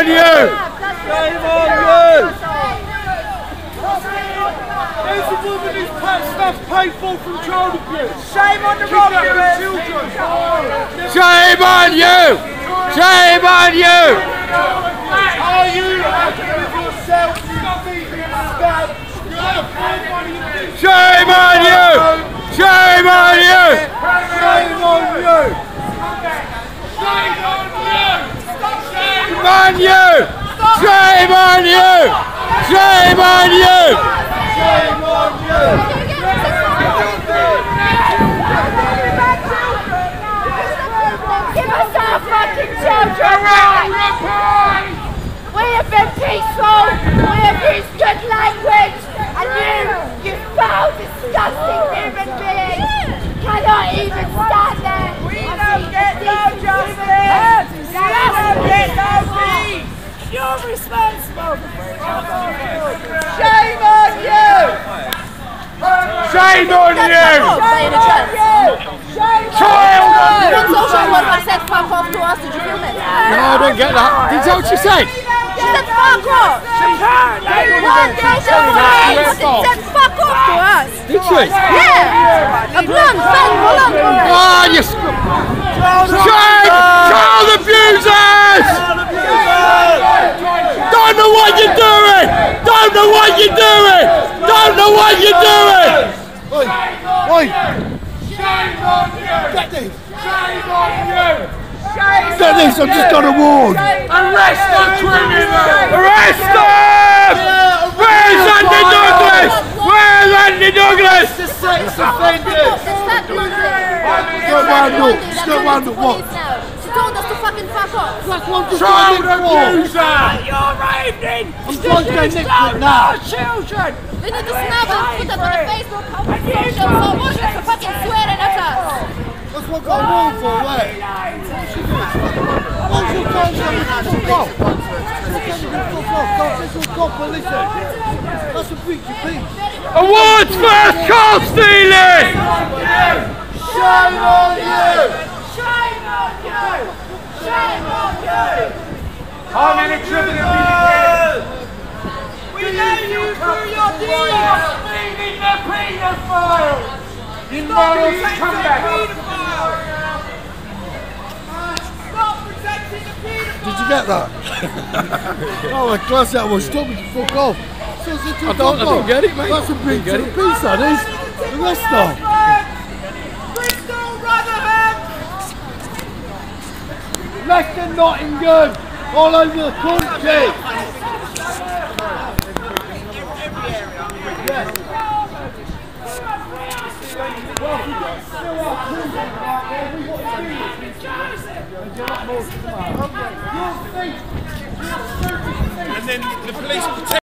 on you! Shame on you! There's a woman who's packed stuff paid for from child abuse. Shame on the robbery! Children. Shame on you! Shame on you! Are you happy with yourself, you thieving scab? Shame on you! Shame on you! Shame on you! Shame on you! Shame on you! Shame on you! Shame on you! Give us our fucking children back! We have been peaceful, we have used good language, and you foul, disgusting human being cannot even stand there. We don't get no justice! We don't get no peace! You're responsible! Shame on you! Shame on you! Child! On social worker said fuck off to us, did you feel it? No, I don't get that. Did you know what she said? She said fuck off! One day she said fuck off to us! Did she? Yeah! A blonde, fat, blonde woman! Oh, you shame! Child abusers! Don't know what you're doing! Don't know what you're doing! Don't know what you're doing! Oi! Oi! Shame on you! Get this! Shame on you! Get this! I've just got a warrant! Arrest the criminal! Arrest them! Where's Andy Douglas? Where's Andy Douglas? The sex offenders! Got wound up! She's got wound up, what? She told us to fucking fuck off! That's what I'm Child abuser! You're raving! I'm trying to get next to it now! Children! They need to snap and put that on the Facebook social so much for fucking swearing at us! That's what I got a warrant for, wait! What's she doing? What's your phone saying? Fuck off! She's telling me fuck off! Don't say fuck off, but listen! That's a breach of peace! Awards for car stealing! Shame on you! Shame on you! Shame on you! How many children have We know you through your deeds! been in the paedophile? In morals, come back! Stop protecting the paedophile! Did you get that? Oh my God, that was stop me to fuck off! I don't get it, mate. That's a breach of the peace, that is! Arrest her! Bristol Rotherham! Leicester, Nottingham! All over the country! And then the police protect.